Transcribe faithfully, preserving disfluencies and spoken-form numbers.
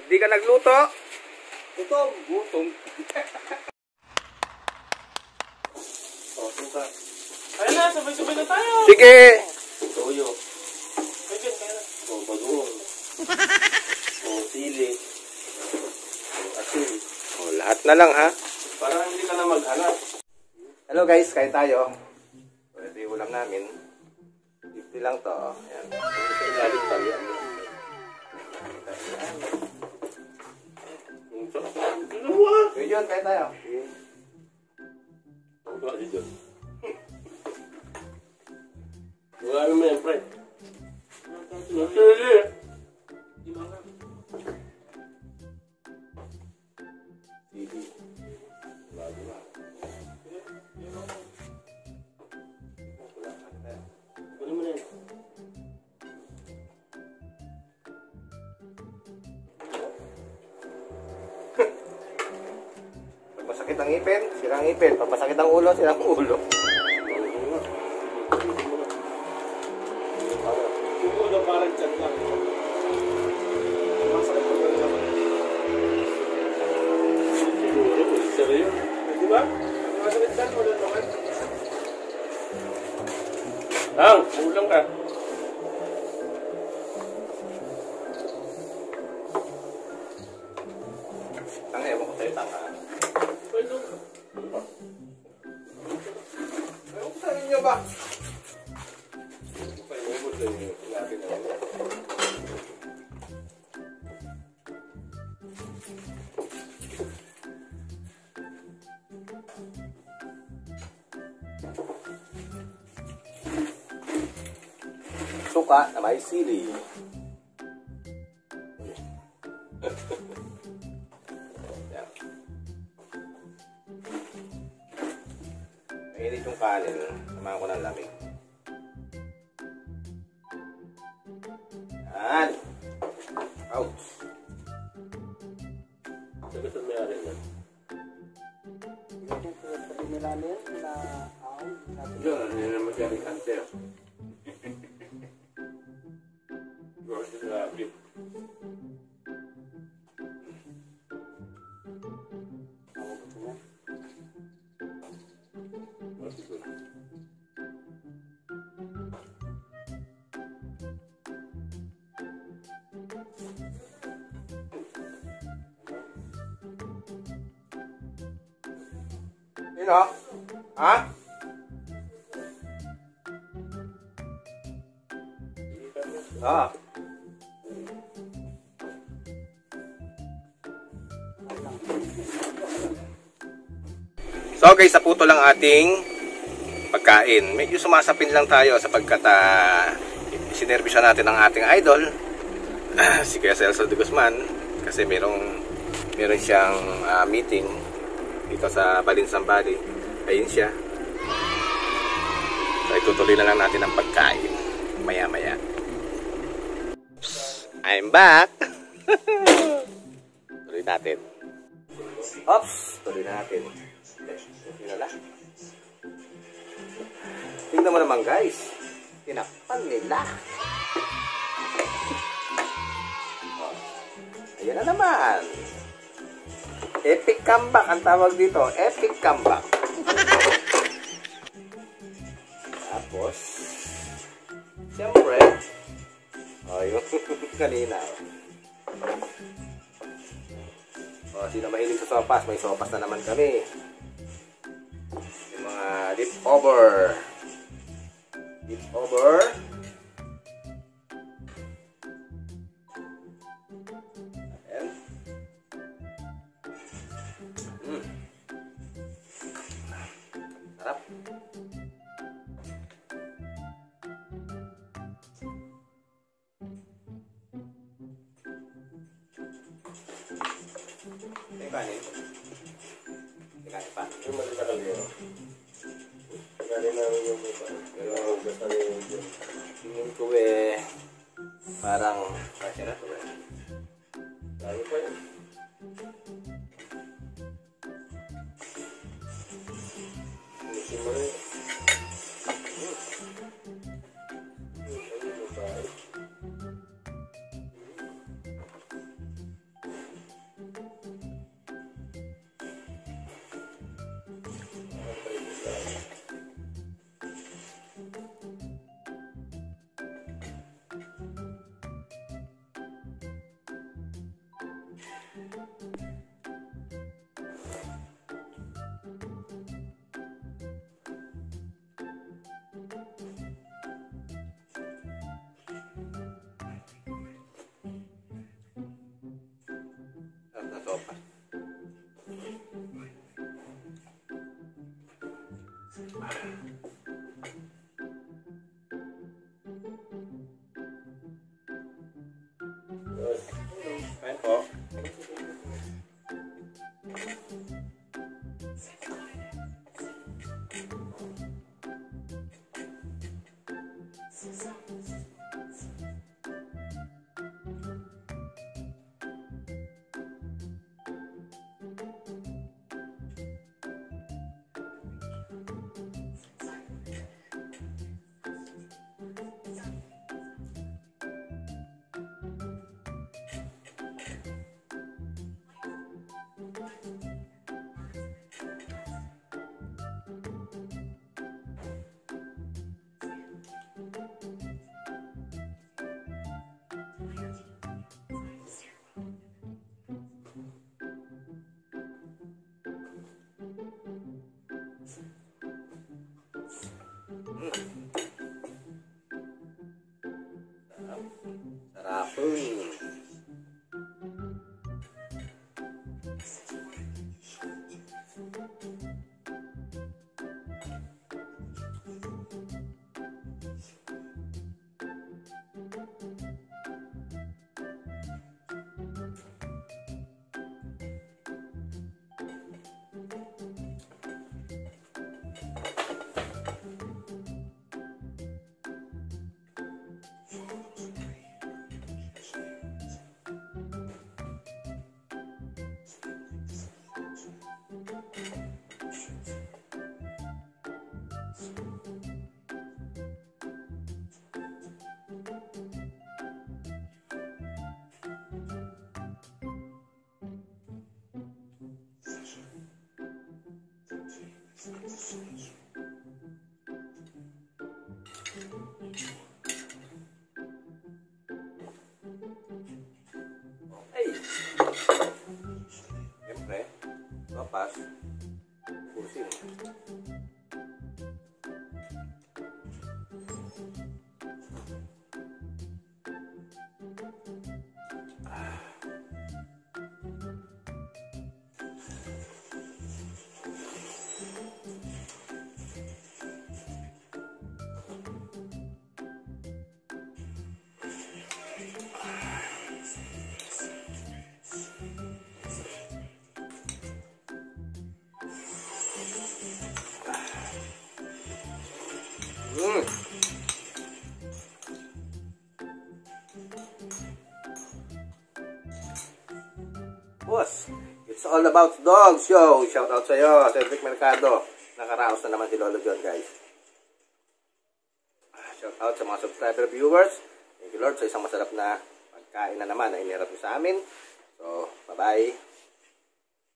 Pag di ka nagluto, Gutom. gutom. O, suka. Ayun na, sabay-sabay na tayo. Sige! Toyo. Ayun, kaya na. O, bagoong. O, sili. O, asin. Oh, lahat na lang ha. Para hindi ka na maghanap. Hello guys, kain tayo. So, ito yung ulam namin. fifty lang to. Ayan. Ito yung galing tayo. Ano mo ah? So yun, kain tayo. Wala dito. Wala mo yan, pre. Nasili. Sili. Bago na. Ano mo na yan? Pag masakit ang ngipin, sirang ngipin. Pag masakit ang ulo, sirang ulo. Yung ulo parang dyan lang. Masakit pa rin naman. Siguro, seryo. Di ba? Masakit dyan, ulo naman. Ang, ulang ka. Ang ewan ko sa'yo, tanga. Pwede. Ewan ko sa inyo ba? Paimubos na yung natin na yan. Suka na may sili. Yan. Mainit yung kanin. Samahan ko ng lamig. Yan. Ouch. Sagot ang may-ari na. Yun, ano yun naman siya rin cancer. Gross na beef. Yun o. Ha? Ah. So guys, saputo lang ating pagkain. Medyo sumasapin lang tayo sapagkat uh, sinervisyon natin ang ating idol si Kuya Celso de Guzman kasi merong meron siyang uh, meeting dito sa Balinsang Valley. Ayun siya. So itutuloy na lang natin ang pagkain maya maya. I'm back. Tuloy natin. Ops, tuloy natin. Nila. Tingnan mo naman guys. Tinakpan nila. Oh. Ayan na naman. Epic comeback ang tawag dito. Epic comeback. Tapos, siyempre, oh, yung kanina. Oh, sino mahilig sa sopas? May sopas na naman kami. Yung mga dip over. Dip over. Ayan. Mm. Sarap. May kanin. May kanin pa. Yung mali sa kalero. Galing namin yung mukha. Pero ang hugas na yung yun. Tingin ko eh, parang, kasi na to eh. Lalo pa yun. Gusto mo rin. Ayan po. Sarapin. Ay! Siyempre, papas. Pusin. Mm. Boss, it's all about dogs, yo. Shout out sa'yo, Cedric Mercado. Nakaraos na naman si Lolo John, guys. Shout out sa mga subscriber viewers. Thank you, Lord, sa isang masarap na pagkain na naman na inirap niyo sa amin. So, bye-bye.